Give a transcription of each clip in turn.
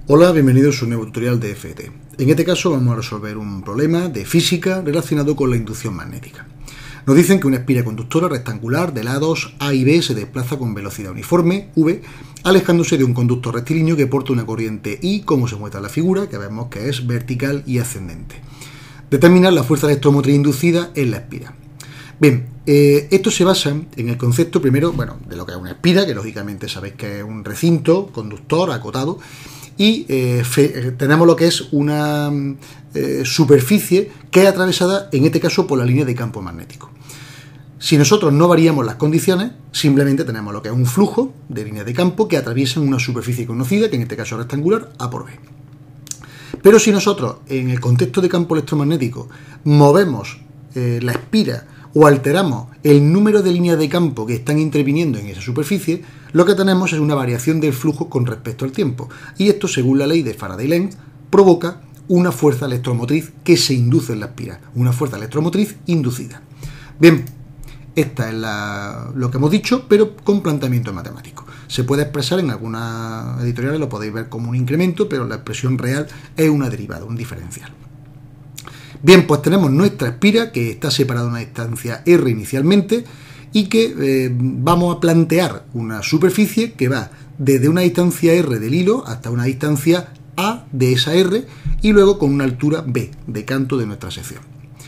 Hola, bienvenidos a un nuevo tutorial de FET. En este caso vamos a resolver un problema de física relacionado con la inducción magnética. Nos dicen que una espira conductora rectangular de lados A y B se desplaza con velocidad uniforme, V, alejándose de un conductor rectilíneo que porta una corriente I, como se muestra en la figura, que vemos que es vertical y ascendente. Determinar la fuerza electromotriz inducida en la espira. Bien, esto se basa en el concepto primero, de lo que es una espira, que lógicamente sabéis que es un recinto conductor acotado, y tenemos lo que es una superficie que es atravesada, en este caso, por la línea de campo magnético. Si nosotros no variamos las condiciones, simplemente tenemos lo que es un flujo de líneas de campo que atraviesan una superficie conocida, que en este caso es rectangular, A por B. Pero si nosotros, en el contexto de campo electromagnético, movemos la espira o alteramos el número de líneas de campo que están interviniendo en esa superficie, lo que tenemos es una variación del flujo con respecto al tiempo. Y esto, según la ley de Faraday-Lenz, provoca una fuerza electromotriz que se induce en la espira, una fuerza electromotriz inducida. Bien, esta es lo que hemos dicho, pero con planteamiento matemático. Se puede expresar en algunas editoriales, lo podéis ver como un incremento, pero la expresión real es una derivada, un diferencial. Bien, pues tenemos nuestra espira que está separada a una distancia R inicialmente y que vamos a plantear una superficie que va desde una distancia R del hilo hasta una distancia A de esa R y luego con una altura B de canto de nuestra sección.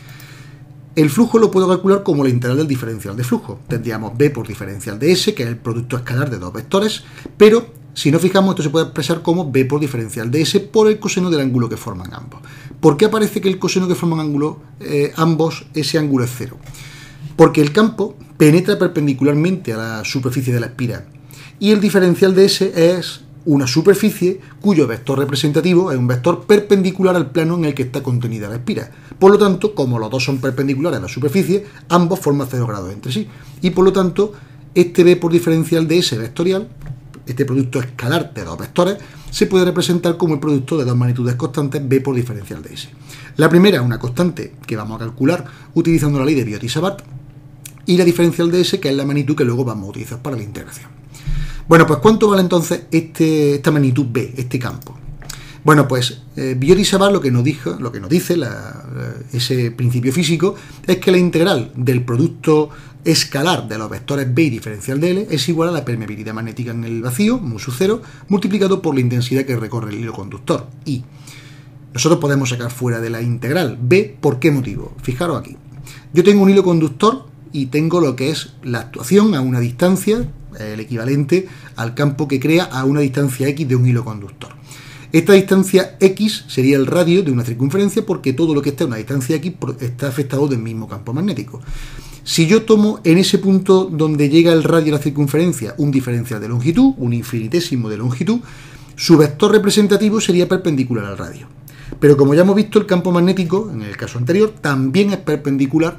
El flujo lo puedo calcular como la integral del diferencial de flujo. Tendríamos B por diferencial de S, que es el producto escalar de dos vectores, pero si nos fijamos, esto se puede expresar como B por diferencial de S por el coseno del ángulo que forman ambos. ¿Por qué aparece que el coseno que forman ambos, ese ángulo es cero? Porque el campo penetra perpendicularmente a la superficie de la espira y el diferencial de S es una superficie cuyo vector representativo es un vector perpendicular al plano en el que está contenida la espira. Por lo tanto, como los dos son perpendiculares a la superficie, ambos forman 0 grados entre sí. Y por lo tanto, este B por diferencial de S vectorial, este producto escalar de dos vectores, se puede representar como el producto de dos magnitudes constantes B por diferencial de S. La primera es una constante que vamos a calcular utilizando la ley de Biot-Savart y la diferencial de S, que es la magnitud que luego vamos a utilizar para la integración. Bueno, pues ¿cuánto vale entonces esta magnitud B, este campo? Bueno, pues Biot-Savart lo que nos dice ese principio físico es que la integral del producto escalar de los vectores B y diferencial de L es igual a la permeabilidad magnética en el vacío, mu sub 0, multiplicado por la intensidad que recorre el hilo conductor, I. Nosotros podemos sacar fuera de la integral B, ¿por qué motivo? Fijaros aquí. Yo tengo un hilo conductor y tengo lo que es la actuación a una distancia, el equivalente al campo que crea a una distancia X de un hilo conductor. Esta distancia X sería el radio de una circunferencia porque todo lo que está a una distancia X está afectado del mismo campo magnético. Si yo tomo en ese punto donde llega el radio de la circunferencia un diferencial de longitud, un infinitésimo de longitud, su vector representativo sería perpendicular al radio. Pero como ya hemos visto, el campo magnético, en el caso anterior, también es perpendicular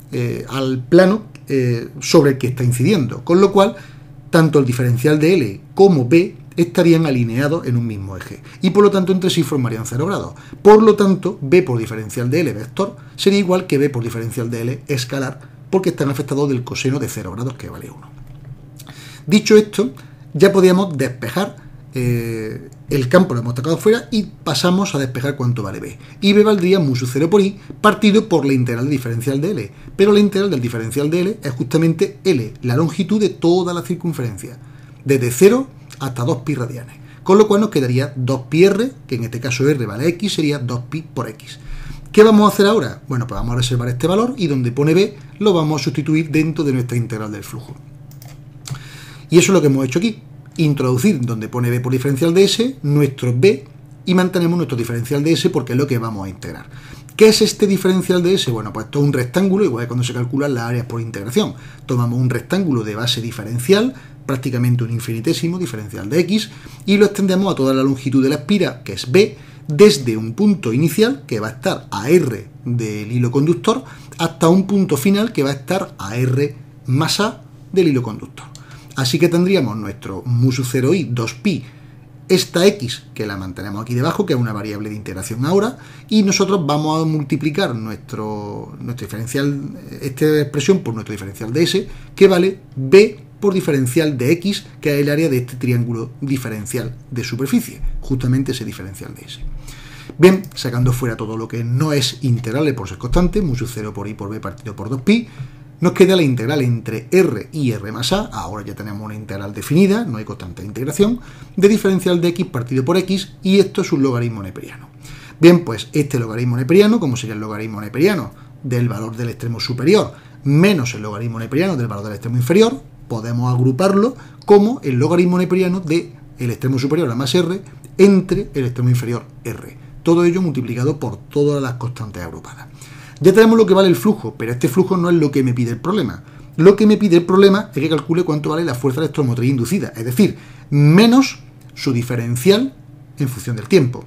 al plano sobre el que está incidiendo, con lo cual tanto el diferencial de L como B estarían alineados en un mismo eje y por lo tanto entre sí formarían 0 grados. Por lo tanto, B por diferencial de L vector sería igual que B por diferencial de L escalar porque están afectados del coseno de 0 grados que vale 1. Dicho esto, ya podríamos despejar el campo, lo hemos sacado fuera y pasamos a despejar cuánto vale B. Y B valdría mu sub 0 por I partido por la integral del diferencial de L. Pero la integral del diferencial de L es justamente L, la longitud de toda la circunferencia, desde 0 hasta 2pi radianes. Con lo cual nos quedaría 2πr, que en este caso R vale X, sería 2pi por X. ¿Qué vamos a hacer ahora? Bueno, pues vamos a reservar este valor y donde pone B lo vamos a sustituir dentro de nuestra integral del flujo. Y eso es lo que hemos hecho aquí. Introducir donde pone B por diferencial de S, nuestro B, y mantenemos nuestro diferencial de S porque es lo que vamos a integrar. ¿Qué es este diferencial de S? Bueno, pues esto es un rectángulo, igual que cuando se calculan las áreas por integración. Tomamos un rectángulo de base diferencial, prácticamente un infinitésimo diferencial de X, y lo extendemos a toda la longitud de la espira, que es B, desde un punto inicial, que va a estar a R del hilo conductor, hasta un punto final, que va a estar a R más A del hilo conductor. Así que tendríamos nuestro mu sub 0i 2pi, esta X, que la mantenemos aquí debajo, que es una variable de integración ahora, y nosotros vamos a multiplicar nuestro diferencial, esta expresión por nuestro diferencial de S, que vale B por diferencial de x, que es el área de este triángulo diferencial de superficie, justamente ese diferencial de S. Bien, sacando fuera todo lo que no es integrable por ser constante, mu sub 0 por i por b partido por 2pi, nos queda la integral entre r y r más a, ahora ya tenemos una integral definida, no hay constante de integración, de diferencial de x partido por x, y esto es un logaritmo neperiano. Bien, pues este logaritmo neperiano, como sería el logaritmo neperiano del valor del extremo superior menos el logaritmo neperiano del valor del extremo inferior, podemos agruparlo como el logaritmo neperiano del extremo superior a más r entre el extremo inferior r. Todo ello multiplicado por todas las constantes agrupadas. Ya tenemos lo que vale el flujo, pero este flujo no es lo que me pide el problema. Lo que me pide el problema es que calcule cuánto vale la fuerza electromotriz inducida, es decir, menos su diferencial en función del tiempo.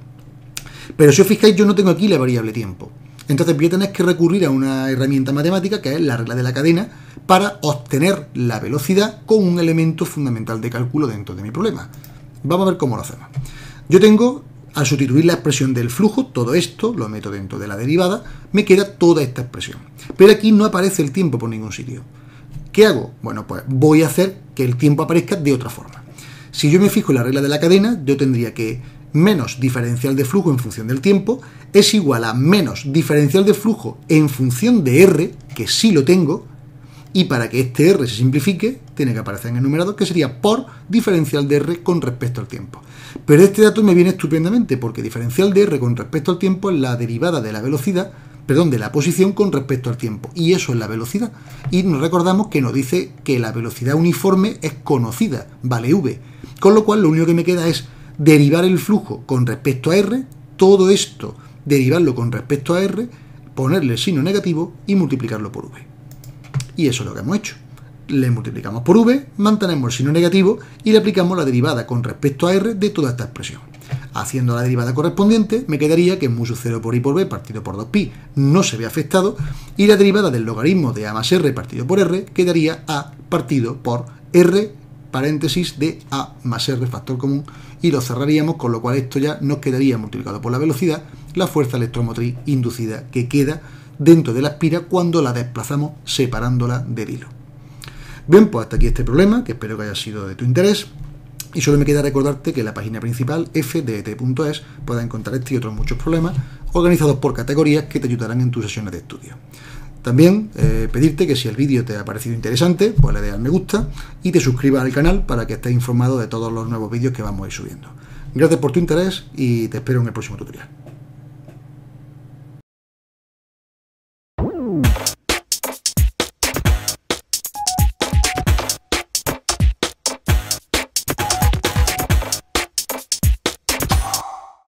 Pero si os fijáis, yo no tengo aquí la variable tiempo. Entonces voy a tener que recurrir a una herramienta matemática, que es la regla de la cadena, para obtener la velocidad con un elemento fundamental de cálculo dentro de mi problema. Vamos a ver cómo lo hacemos. Yo tengo, al sustituir la expresión del flujo, todo esto lo meto dentro de la derivada, me queda toda esta expresión. Pero aquí no aparece el tiempo por ningún sitio. ¿Qué hago? Bueno, pues voy a hacer que el tiempo aparezca de otra forma. Si yo me fijo en la regla de la cadena, yo tendría que menos diferencial de flujo en función del tiempo es igual a menos diferencial de flujo en función de r, que sí lo tengo, y para que este r se simplifique, tiene que aparecer en el numerador, que sería por diferencial de r con respecto al tiempo. Pero este dato me viene estupendamente, porque diferencial de r con respecto al tiempo es la derivada de la velocidad, perdón, de la posición con respecto al tiempo, y eso es la velocidad. Y nos recordamos que nos dice que la velocidad uniforme es conocida, vale v, con lo cual lo único que me queda es derivar el flujo con respecto a r, todo esto derivarlo con respecto a r, ponerle el signo negativo y multiplicarlo por v. Y eso es lo que hemos hecho. Le multiplicamos por v, mantenemos el signo negativo y le aplicamos la derivada con respecto a r de toda esta expresión. Haciendo la derivada correspondiente, me quedaría que mu sub 0 por i por b partido por 2pi no se ve afectado, y la derivada del logaritmo de a más r partido por r quedaría a partido por r paréntesis de a más r factor común, y lo cerraríamos, con lo cual esto ya nos quedaría multiplicado por la velocidad, la fuerza electromotriz inducida que queda dentro de la espira cuando la desplazamos separándola del hilo. Bien, pues hasta aquí este problema, que espero que haya sido de tu interés, y solo me queda recordarte que en la página principal fdet.es puedes encontrar este y otros muchos problemas organizados por categorías que te ayudarán en tus sesiones de estudio. También pedirte que si el vídeo te ha parecido interesante, pues le des al me gusta y te suscribas al canal para que estés informado de todos los nuevos vídeos que vamos a ir subiendo. Gracias por tu interés y te espero en el próximo tutorial.